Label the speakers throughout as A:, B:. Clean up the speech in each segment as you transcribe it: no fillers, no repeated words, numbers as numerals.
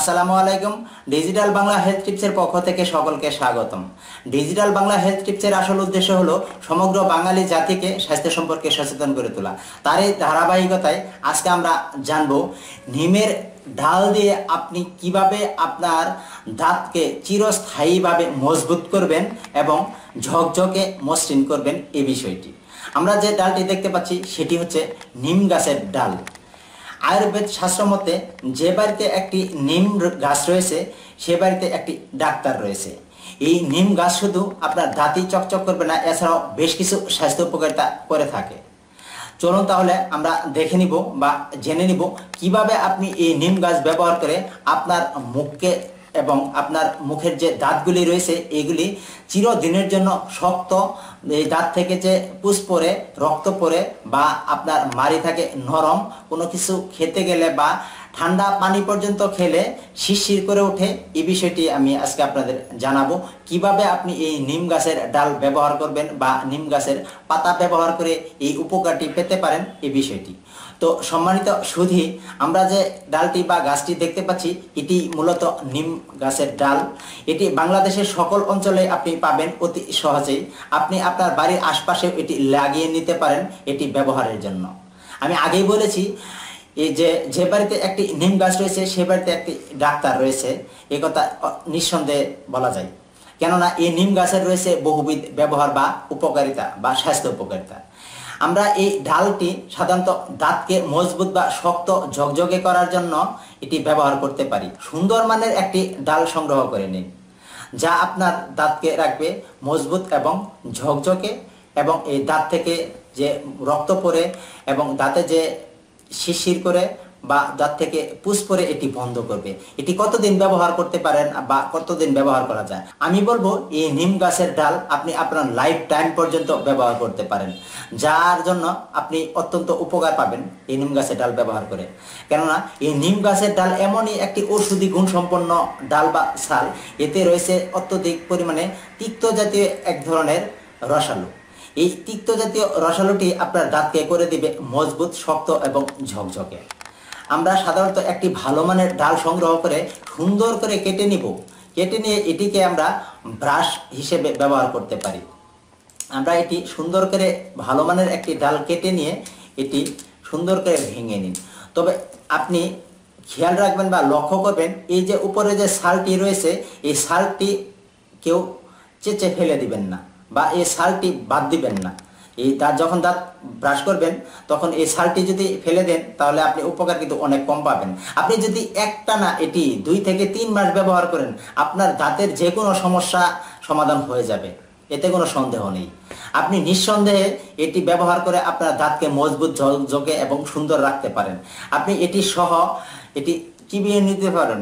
A: আসসালামু আলাইকুম। Digital Bangla health টিপসের পক্ষ থেকে সকলকে স্বাগতম। ডিজিটাল বাংলা হেলথ টিপসের আসল উদ্দেশ্য হলো সমগ্র বাঙালি জাতিকে স্বাস্থ্য সম্পর্কে সচেতন করে তোলা। তারই ধারাবাহিকতায় আজকে আমরা জানব নিমের ডাল দিয়ে আপনি কিভাবে আপনার দাঁতকে চিরস্থায়ীভাবে মজবুত করবেন এবং ঝকঝকে মসৃণ করবেন এই বিষয়টি। আমরা যে ডালটি দেখতে পাচ্ছি সেটি হচ্ছে নিম গাছের ডাল। আয়ুর্বেদ শাস্ত্র মতে যে বাড়িতে একটি নিম গাছ রয়েছে সে বাড়িতে একটি ডাক্তার রয়েছে। এই নিম গাছ শুধু আপনার দাঁতই চকচক করবে না, এছাড়াও বেশ কিছু স্বাস্থ্য উপকারিতা করে থাকে। চলুন তাহলে আমরা দেখে নিব বা জেনে নিব কিভাবে আপনি এই নিম গাছ ব্যবহার করে আপনার মুখকে এবং আপনার মুখের যে দাঁতগুলি রয়েছে এগুলি চিরদিনের জন্য শক্ত, এই দাঁত থেকে যে পুষ পড়ে রক্ত পড়ে বা আপনার মাড়ি থাকে নরম, কোনো কিছু খেতে গেলে বা ঠান্ডা পানি পর্যন্ত খেলে শিরশির করে ওঠে, এই বিষয়টি আমি আজকে আপনাদের জানাবো কিভাবে আপনি এই নিম গাছের ডাল ব্যবহার করবেন বা নিম গাছের পাতা ব্যবহার করে এই উপকারটি পেতে পারেন এই বিষয়টি। তো সম্মানিত সুধী, আমরা যে ডালটি বা গাছটি দেখতে পাচ্ছি এটি মূলত নিম গাছের ডাল। এটি বাংলাদেশের সকল অঞ্চলে আপনি পাবেন অতি সহজেই। আপনি আপনার বাড়ির আশপাশে এটি লাগিয়ে নিতে পারেন এটি ব্যবহারের জন্য। আমি আগেই বলেছি এই যে বাড়িতে একটি নিম গাছ রয়েছে সে বাড়িতে একটি ডাক্তার রয়েছে, এ কথা নিঃসন্দেহে বলা যায়। কেননা এই নিম গাছের রয়েছে বহুবিধ ব্যবহার বা উপকারিতা বা স্বাস্থ্য উপকারিতা। আমরা এই ডালটি সাধারণত দাঁতকে মজবুত বা শক্ত ঝকঝকে করার জন্য এটি ব্যবহার করতে পারি। সুন্দর মানের একটি ডাল সংগ্রহ করে নিন যা আপনার দাঁতকে রাখবে মজবুত এবং ঝকঝকে, এবং এই দাঁত থেকে যে রক্ত পড়ে এবং দাঁতে যে শিরশির করে বা দাঁত থেকে পুষ পড়ে এটি বন্ধ করবে। এটি কতদিন ব্যবহার করতে পারেন বা কতদিন ব্যবহার করা যায়? আমি বলবো এই নিম গাছের ডাল আপনি আপনার লাইফ টাইম পর্যন্ত ব্যবহার করতে পারেন, যার জন্য আপনি অত্যন্ত উপকার পাবেন এই নিম গাছের ডাল ব্যবহার করে। কেননা এই নিম গাছের ডাল এমনই একটি ঔষধি গুণসম্পন্ন ডাল বা ছাল, এতে রয়েছে অত্যধিক পরিমাণে তিক্ত জাতীয় এক ধরনের রসালো। এই তিক্ত জাতীয় রসালোটি আপনার দাঁতকে করে দিবে মজবুত, শক্ত এবং ঝকঝকে। আমরা সাধারণত একটি ভালো মানের ডাল সংগ্রহ করে সুন্দর করে কেটে নিব। কেটে নিয়ে এটিকে আমরা ব্রাশ হিসেবে ব্যবহার করতে পারি। আমরা এটি সুন্দর করে ভালো মানের একটি ডাল কেটে নিয়ে এটি সুন্দর করে ভেঙে নিন। তবে আপনি খেয়াল রাখবেন বা লক্ষ্য করবেন এই যে উপরে যে ছালটি রয়েছে এই ছালটি কেউ চেঁচে ফেলে দিবেন না বা এই ছালটি বাদ দিবেন না। এই যখন দাঁত ব্রাশ করবেন তখন এই ছালটি যদি ফেলে দেন তাহলে আপনি উপকার কিন্তু অনেক কম পাবেন। আপনি যদি একটানা এটি 2 থেকে 3 মাস ব্যবহার করেন আপনার দাঁতের যে কোনো সমস্যা সমাধান হয়ে যাবে, এতে কোনো সন্দেহ নেই। আপনি নিঃসন্দেহে এটি ব্যবহার করে আপনার দাঁতকে মজবুত, ঝকঝকে এবং সুন্দর রাখতে পারেন। আপনি এটি সহ এটি চিবিয়ে নিতে পারেন।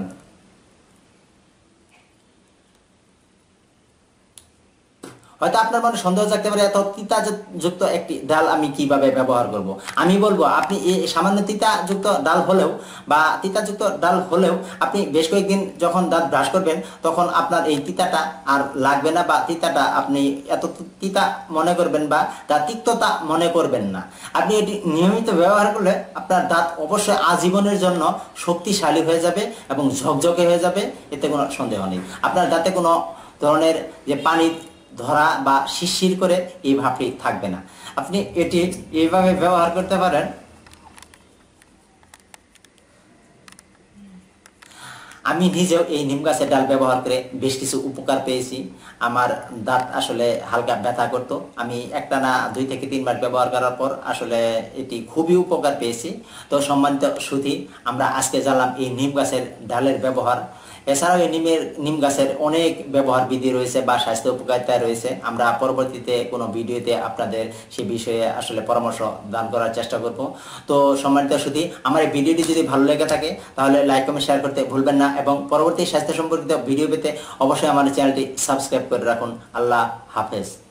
A: হয়তো আপনার মনে সন্দেহ থাকতে পারে এত তিতা যুক্ত একটি ডাল আমি কিভাবে ব্যবহার করব। আমি বলবো আপনি এই সামান্য তিতা যুক্ত ডাল হলেও বা তিতাযুক্ত ডাল হলেও আপনি বেশ কয়েকদিন যখন দাঁত ব্রাশ করবেন তখন আপনার এই তিতাটা আর লাগবে না বা তিতাটা আপনি এত তিতা মনে করবেন বা তার তিক্ততা মনে করবেন না। আপনি এটি নিয়মিত ব্যবহার করলে আপনার দাঁত অবশ্যই আজীবনের জন্য শক্তিশালী হয়ে যাবে এবং ঝকঝকে হয়ে যাবে, এতে কোনো সন্দেহ নেই। আপনার দাঁতে কোনো ধরনের যে পানি ধরা বা শিরশির করে এই ভাবটি থাকবে না। আপনি এটি এইভাবে ব্যবহার করতে পারেন। আমি নিজেও এই নিম গাছের ডাল ব্যবহার করে বেশ কিছু উপকার পেয়েছি। আমার দাঁত আসলে হালকা ব্যথা করতো, আমি একটানা 2 থেকে 3 মাস ব্যবহার করার পর আসলে এটি খুবই উপকার পেয়েছি। তো সম্মানিত সুধী, আমরা আজকে জানলাম এই নিম গাছের ডালের ব্যবহার। এছাড়াও এই নিম গাছের অনেক ব্যবহার বিধি রয়েছে বা স্বাস্থ্য উপকারিতা রয়েছে। আমরা পরবর্তীতে কোনো ভিডিওতে আপনাদের সে বিষয়ে আসলে পরামর্শ দান করার চেষ্টা করব। তো সম্মানিত সুধী, আমার এই ভিডিওটি যদি ভালো লেগে থাকে তাহলে লাইক, কমেন্ট, শেয়ার করতে ভুলবেন না এবং পরবর্তী স্বাস্থ্য সম্পর্কিত ভিডিও পেতে অবশ্যই আমার চ্যানেলটি সাবস্ক্রাইব করে রাখুন। আল্লাহ হাফেজ।